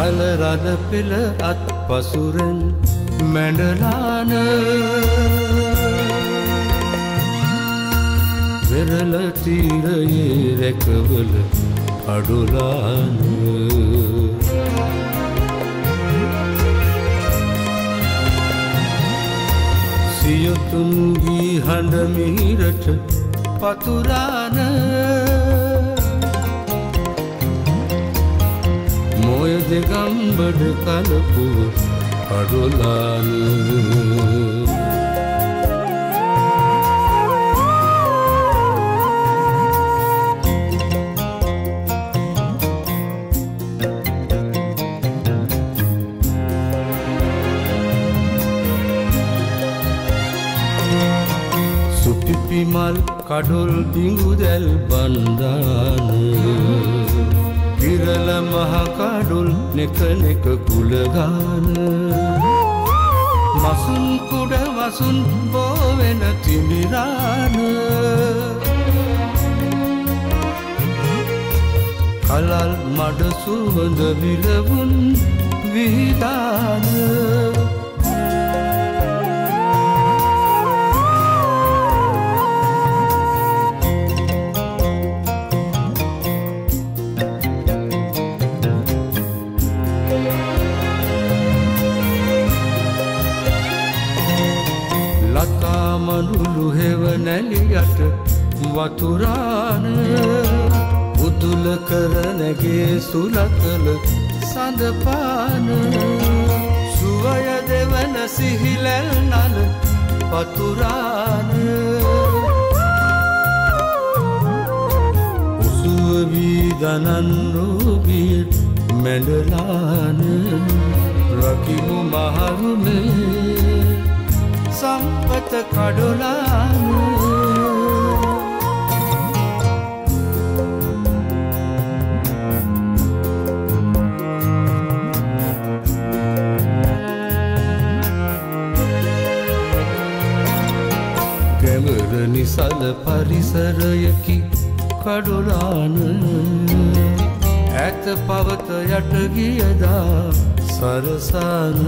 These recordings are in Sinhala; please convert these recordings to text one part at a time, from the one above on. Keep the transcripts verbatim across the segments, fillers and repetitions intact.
සලරන පෙළ අත් පසුරෙන් මැඩලාන වෙරළ තීරයේ රැකවල අඩුලාන සියතුන්ගී හඬ මිහිරට පතුරාන මොය දෙගම්බඩ කලපුව අඩුලාන පිමල් කඩොල් බිඟුදැල් බන්ධාන විරල මහ කඩොල් නෙක නෙක කුලගාන මසුන් කුඩ වසුන් බෝවෙන තිමිරාන කලල් මඩ සුවඳ විලවුන් විහිදාන මනුළු හෙවනැලියට වතුරාන උතුල කරනගේ සුලකල සඳපාන සුවය දෙවන සිහිලැල් නල පතුරාන උසුවවී දනන් රෝගී මැඩලාන රකිමු මහරුමේ සම්පත කඩුලාන ගැඹුර නිසල පරිසරයකි කඩුලාන ඈත පවත යට ගියදා සරසාන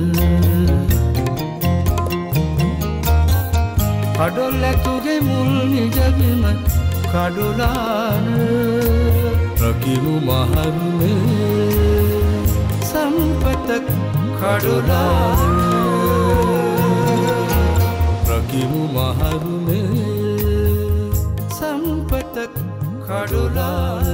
කඩොල් ඇතුගේ මුල් නිජබිම කඩුලාන රකිමු මහරුමේ සම්පත කඩුලාන රකිමු මහරුමේ සම්පත කඩුලාන